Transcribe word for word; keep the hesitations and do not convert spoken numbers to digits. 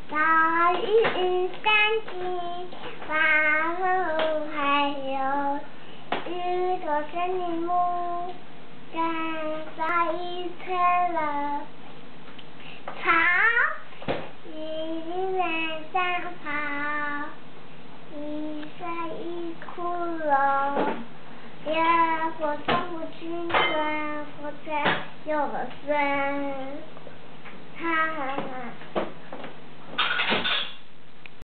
大雨干净，花后还有雨多森林木，干在一片了。草，一人在跑，一山一骷髅，野火从不青春，火柴有了孙，他。